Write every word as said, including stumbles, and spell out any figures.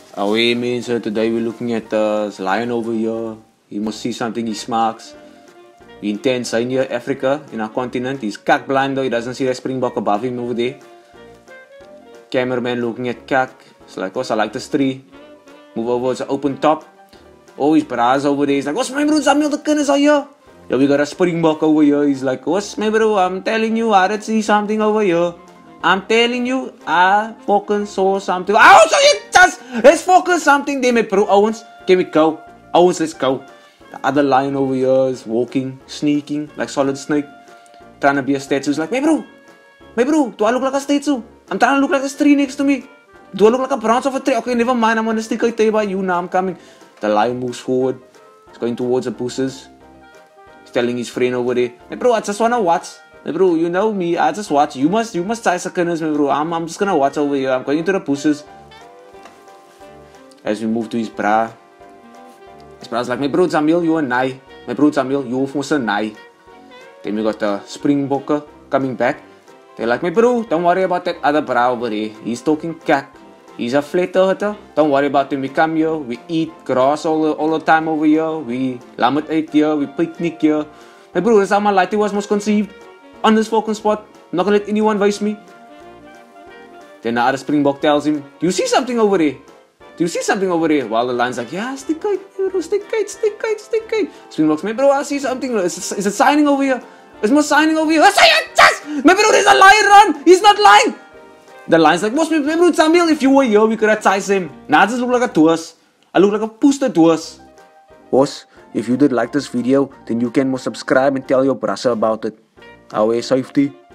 Away means uh, today we're looking at uh, this lion over here. He must see something he smarts. We intend sign here Africa in our continent. He's kak blind though, he doesn't see that springbok above him over there. Cameraman looking at kak. It's like, oh, I like this tree. Move over, it's an open top. Oh, his bra's over there. He's like, what's my bro, Samuel, the kinders are here. Yeah, we got a springbok over here. He's like, what's my bro, I'm telling you, I did see something over here. I'm telling you, I fucking saw something. Oh, so you just, let's focus something there, my bro. Owens, can we go? Owens, let's go. The other lion over here is walking, sneaking, like Solid Snake. Trying to be a statue. He's like, my bro, my bro, do I look like a statue? I'm trying to look like this tree next to me. Do I look like a branch of a tree? Okay, never mind, I'm gonna stick out there by you now, I'm coming. The lion moves forward. He's going towards the bushes. He's telling his friend over there, hey bro, I just wanna watch. Hey bro, you know me, I just watch. You must you must try seconds, my bro. I'm, I'm just gonna watch over here. I'm going into the bushes. As we move to his bra. His bra's like, my bro Jamil, you a nai. My bro Jamil, you almost a nai. Then we got the springbokker coming back. They're like, my bro, don't worry about that other bra over there. He's talking kak. He's a flat earther. Don't worry about him. We come here, we eat grass all the, all the time over here. We lammet eat here, we picnic here. My bro, that's how my lighting was most conceived. On this fucking spot. I'm not gonna let anyone waste me. Then the other springbok tells him, do you see something over there? Do you see something over there? While the lion's like, yeah, stick kite, bro, stick kite, stick kite, stick kite. Springbok's, my bro, I see something. Is, is it signing over here? Is more signing over here? I say it, just! My bro, there's a lion run! He's not lying! The lion's like, boss, my bro, Samuel, if you were here, we could have chased him. Now I just look like a tourist. I look like a poster tourist. Boss, if you did like this video, then you can more subscribe and tell your brother about it. Our safety.